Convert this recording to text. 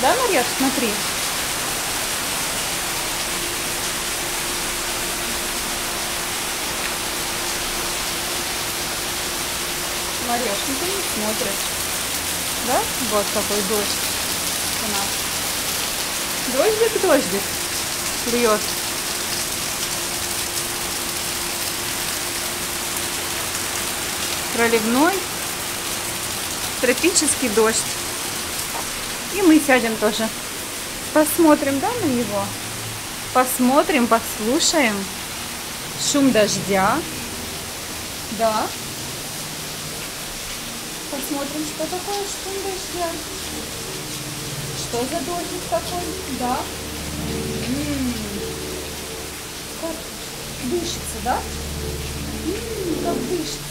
Да, Марьяш, смотри. Марьяш, ну ты не смотришь. Да? Вот какой дождь у нас. Дождик, дождик. Льет. Проливной. Тропический дождь. И мы сядем тоже. Посмотрим, да, на него? Посмотрим, послушаем. Шум дождя. Да. Посмотрим, что такое шум дождя. Что за дождик такой? Да. Как дышится, да? Как дышится.